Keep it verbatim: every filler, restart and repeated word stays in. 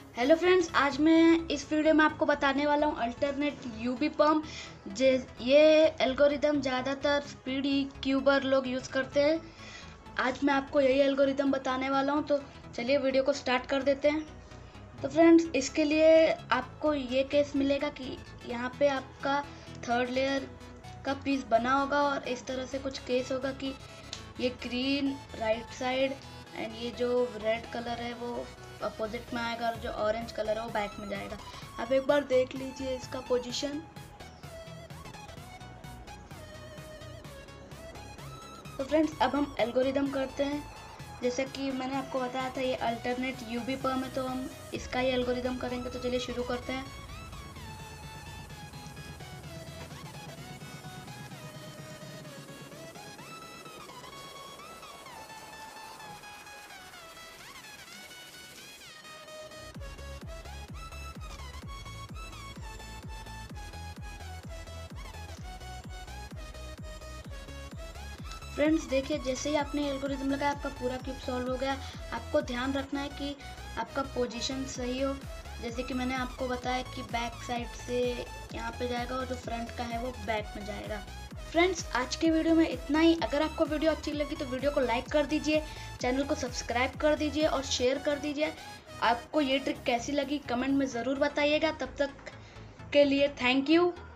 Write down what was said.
Hello friends, आज मैं इस वीडियो में आपको बताने वाला हूँ अल्टरनेट यूवी पम्प। जे ये एल्गोरिदम ज़्यादातर स्पीडी क्यूबर लोग यूज़ करते हैं। आज मैं आपको यही एल्गोरिदम बताने वाला हूँ, तो चलिए वीडियो को स्टार्ट कर देते हैं। तो फ्रेंड्स, इसके लिए आपको ये केस मिलेगा कि यहाँ पे आपका थर्ड लेयर का पीस बना होगा और इस तरह से कुछ केस होगा कि ये ग्रीन राइट साइड एंड ये जो रेड कलर है वो अपोजिट में आएगा और जो ऑरेंज कलर है वो बैक में जाएगा। आप एक बार देख लीजिए इसका पोजीशन। तो फ्रेंड्स, अब हम एल्गोरिदम करते हैं। जैसे कि मैंने आपको बताया था ये अल्टरनेट यूवी पम्प है, तो हम इसका ही एल्गोरिदम करेंगे। तो चलिए शुरू करते हैं। फ्रेंड्स देखिए, जैसे ही आपने एल्गोरिदम लगाया आपका पूरा क्यूब सॉल्व हो गया। आपको ध्यान रखना है कि आपका पोजीशन सही हो। जैसे कि मैंने आपको बताया कि बैक साइड से यहाँ पे जाएगा और जो फ्रंट का है वो बैक में जाएगा। फ्रेंड्स, आज के वीडियो में इतना ही। अगर आपको वीडियो अच्छी लगी तो वीडियो को लाइक कर दीजिए, चैनल को सब्सक्राइब कर दीजिए और शेयर कर दीजिए। आपको ये ट्रिक कैसी लगी कमेंट में ज़रूर बताइएगा। तब तक के लिए थैंक यू।